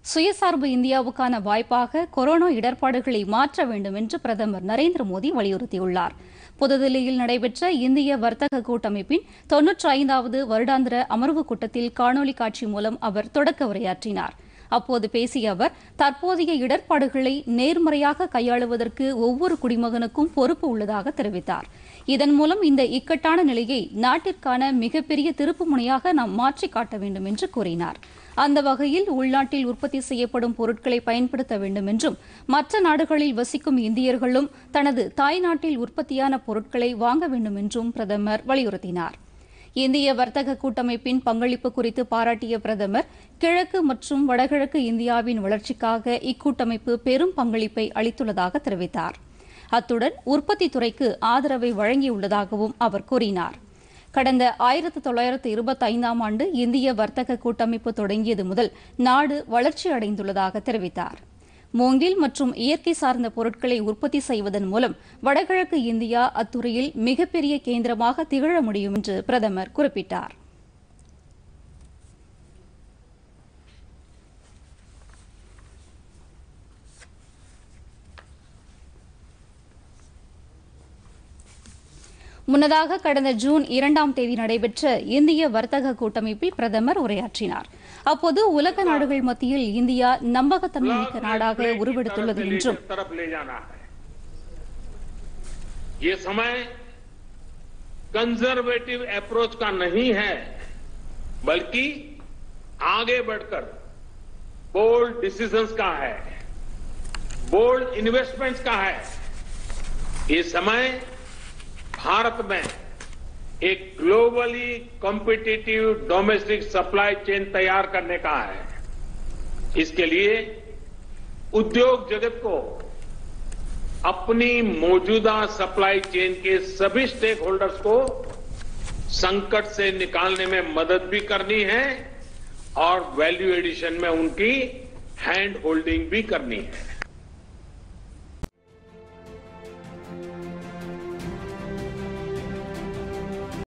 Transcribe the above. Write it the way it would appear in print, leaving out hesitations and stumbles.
சுயசார்பு இந்தியாவுக்கான வாய்ப்பாக கொரோனா இடர்பாடுகளை மாற்ற வேண்டும் என்று பிரதமர் நரேந்திர மோடி வலியுறுத்தியுள்ளார். புதுதில்லியில் நடைபெற்ற இந்திய வர்த்தக கூட்டமைப்பின் 95வது வருடாந்திர அமர்வு கூட்டத்தில் காணொலி காட்சி மூலம் அவர் தொடக்க உரையாற்றினார். அப்போது பேசிய அவர், தற்போதைய இடர்பாடுகளை நேர்மறையாக கையாளுவதற்கு ஒவ்வொரு குடிமகனுக்கும் பொறுப்பு உள்ளதாக தெரிவித்தார். இதன் மூலம் இந்த இக்கட்டான நிலையை நாட்டிற்கான மிகப்பெரிய திருப்புமுனையாக நாம் மாற்றிக் காட்ட வேண்டும் என்று கூறினார். அந்த வகையில் உள்நாட்டில் உற்பத்தி செய்யப்படும் பொருட்களை பயன்படுத்த வேண்டும் என்றும், மற்ற நாடுகளில் வசிக்கும் இந்தியர்களும் தனது தாய்நாட்டில் உற்பத்தியான பொருட்களை வாங்க வேண்டும் என்றும் பிரதமர் வலியுறுத்தினார். இந்திய வர்த்தக கூட்டமைப்பின் பங்களிப்பு குறித்து பாராட்டிய பிரதமர், கிழக்கு மற்றும் வடகிழக்கு இந்தியாவின் வளர்ச்சிக்காக இக்கூட்டமைப்பு பெரும் பங்களிப்பை அளித்துள்ளதாக தெரிவித்தார். அத்துடன் உற்பத்தி துறைக்கு ஆதரவை வழங்கியுள்ளதாகவும் அவர் கூறினார். கடந்த 1925ஆம் ஆண்டு இந்திய வர்த்தக கூட்டமைப்பு தொடங்கியது முதல் நாடு வளர்ச்சி அடைந்துள்ளதாக தெரிவித்தார். மூங்கில் மற்றும் இயற்கை சார்ந்த பொருட்களை உற்பத்தி செய்வதன் மூலம் வடகிழக்கு இந்தியா அத்துறையில் மிகப்பெரிய கேந்திரமாக திகழ முடியும் என்று பிரதமர் குறிப்பிட்டார். முன்னதாக கடந்த ஜூன் 2ஆம் தேதி நடைபெற்ற இந்திய வர்த்தக கூட்டமைப்பில் பிரதமர் உரையாற்றினார். அப்போது உலக நாடுகள் மத்தியில் இந்தியா நம்பகத்தன்மை மிக்க நாடாக உருவெடுத்துள்ளது என்றும், ये समय कंजर्वेटिव अप्रोच का नहीं है, बल्कि आगे बढ़कर बोल्ड डिसीजंस का है, बोल्ड इन्वेस्टमेंट्स का है। ये समय भारत में एक globally competitive domestic supply chain तैयार करने का है। इसके लिए उद्योग जगत को अपनी मौजूदा सप्लाई चेन के सभी स्टेक होल्डर्स को संकट से निकालने में मदद भी करनी है और वैल्यू एडिशन में उनकी हैंड होल्डिंग भी करनी है।